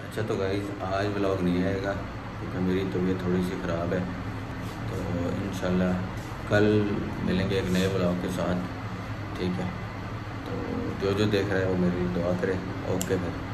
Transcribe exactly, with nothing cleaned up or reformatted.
अच्छा तो गाइस आज व्लॉग नहीं आएगा क्योंकि मेरी तबीयत थोड़ी सी ख़राब है। तो इंशाल्लाह कल मिलेंगे एक नए व्लॉग के साथ, ठीक है। तो जो जो देख रहा है वो मेरी दुआ करे। ओके फिर।